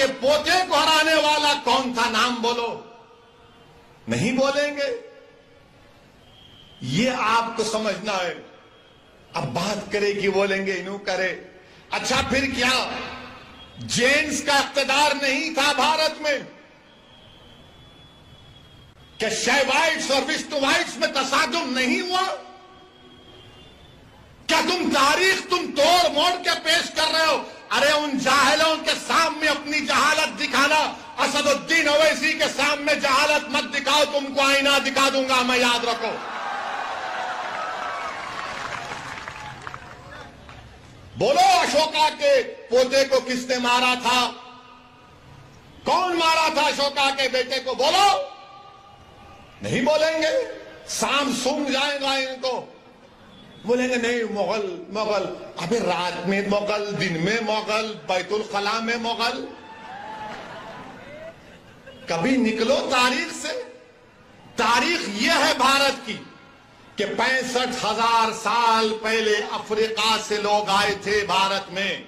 के पोते को हराने वाला कौन था, नाम बोलो। नहीं बोलेंगे, ये आपको समझना है। अब बात करे कि बोलेंगे इनू करे। अच्छा फिर क्या जेन्स का इख्तिदार नहीं था भारत में? क्या शैवाइट्स और विष्णुवाइट्स में तसादुम नहीं हुआ? क्या तारीख तुम तोड़ मोड़ के पेश कर रहे हो? अरे उन जाहिलों के सामने अपनी जहालत दिखाना, असदुद्दीन ओवैसी के सामने जहालत मत दिखाओ, तुमको आईना दिखा दूंगा मैं, याद रखो। बोलो अशोका के पोते को किसने मारा था? कौन मारा था अशोका के बेटे को? बोलो। नहीं बोलेंगे, शाम सूंघ जाएगा इनको। बोलेंगे नहीं मुगल मुगल। अबे रात में मुगल, दिन में मुगल, बैतुल खला में मुगल। कभी निकलो तारीख से। तारीख यह है भारत की कि 65,000 साल पहले अफ्रीका से लोग आए थे भारत में।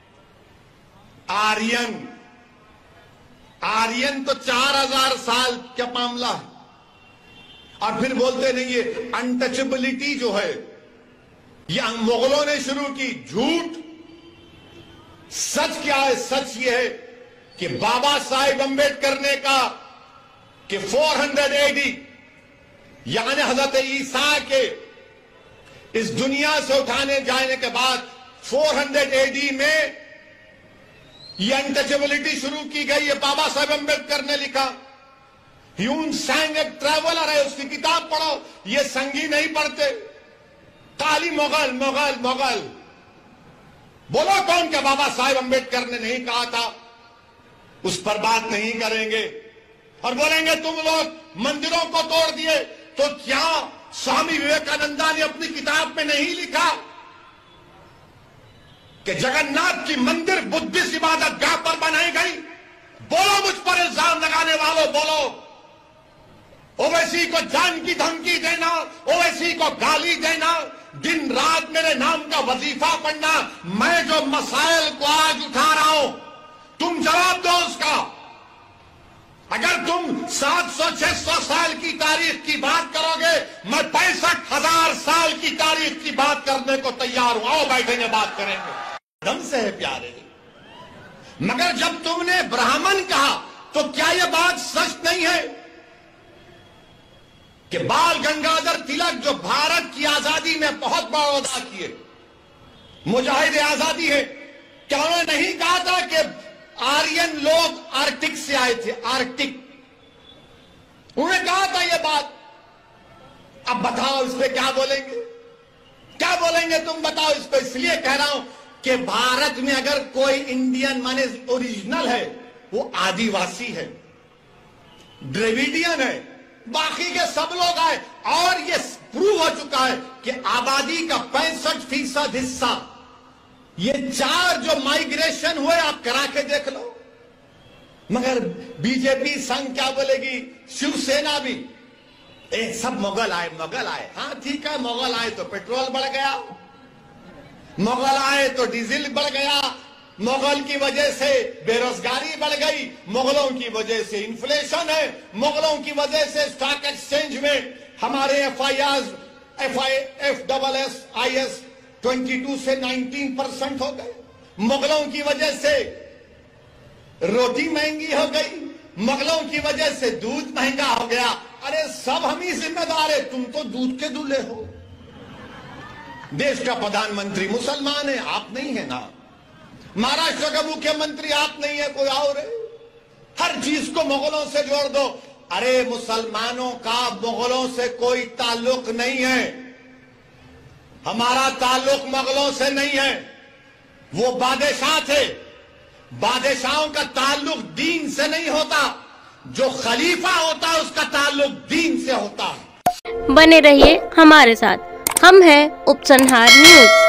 आर्यन तो 4,000 साल का मामला है। और फिर बोलते नहीं ये अनटचेबिलिटी जो है ये मुगलों ने शुरू की। झूठ। सच क्या है? सच ये है कि बाबा साहेब अंबेडकर ने कहा कि 400 एडी यानी हजरत ईसा के इस दुनिया से उठाने जाने के बाद 400 एडी में ये अनटचेबिलिटी शुरू की गई है। बाबा साहेब अंबेडकर ने लिखा। ह्यून सैंग एक ट्रैवलर है, उसकी किताब पढ़ो। ये संगी नहीं पढ़ते, काली मुगल मुगल मुगल। बोलो कौन क्या बाबा साहेब अंबेडकर ने नहीं कहा था? उस पर बात नहीं करेंगे। और बोलेंगे तुम लोग मंदिरों को तोड़ दिए, तो क्या स्वामी विवेकानंदा ने अपनी किताब में नहीं लिखा कि जगन्नाथ की मंदिर बुद्धिस्ट इबादत गाह पर बनाई गई? बोलो मुझ पर इल्जाम लगाने वालों, बोलो। ओवैसी को जान की धमकी देना, ओवैसी को गाली देना, दिन रात मेरे नाम का वजीफा पढ़ना। मैं जो मसाइल को आज उठा रहा हूं, तुम जवाब दो उसका। अगर तुम 700-600 साल की तारीख की बात करोगे, मैं 65,000 साल की तारीख की बात करने को तैयार हूं। आओ बैठेंगे, बात करेंगे। दम से है प्यारे। मगर जब तुमने ब्राह्मण कहा तो क्या यह बात सच नहीं है कि बाल गंगाधर तिलक जो भारत की आजादी में बहुत बड़ा अदा किए, मुजाहिद आजादी है, क्या उन्होंने नहीं कहा था कि आर्यन लोग आर्कटिक से आए थे? आर्कटिक उन्होंने कहा था यह बात। अब बताओ इस पे क्या बोलेंगे? क्या बोलेंगे तुम बताओ इस पे? इसलिए कह रहा हूं कि भारत में अगर कोई इंडियन माने ओरिजिनल है, वो आदिवासी है, द्रविडियन है, बाकी के सब लोग आए। और ये प्रूव हो चुका है कि आबादी का 65% हिस्सा, ये 4 जो माइग्रेशन हुए आप करा के देख लो। मगर बीजेपी संघ क्या बोलेगी, शिवसेना भी, सब मुगल आए मुगल आए। हाँ ठीक है, मुगल आए तो पेट्रोल बढ़ गया, मुगल आए तो डीजल बढ़ गया, मुगल की वजह से बेरोजगारी बढ़ गई, मुगलों की वजह से इन्फ्लेशन है, मुगलों की वजह से स्टॉक एक्सचेंज में हमारे FIS 22 से 19% हो गए, मुगलों की वजह से रोटी महंगी हो गई, मुगलों की वजह से दूध महंगा हो गया। अरे सब हम ही जिम्मेदार है, तुम तो दूध के दूल्हे हो। देश का प्रधानमंत्री मुसलमान है, आप नहीं है ना। महाराष्ट्र का मुख्यमंत्री आप नहीं है, कोई और है। हर चीज को मुगलों से जोड़ दो। अरे मुसलमानों का मुगलों से कोई ताल्लुक नहीं है, हमारा ताल्लुक मुगलों से नहीं है, वो बादशाह थे। बादशाहों का ताल्लुक दीन से नहीं होता, जो खलीफा होता है उसका ताल्लुक दीन से होता है। बने रहिए हमारे साथ, हम हैं उपसंहार न्यूज।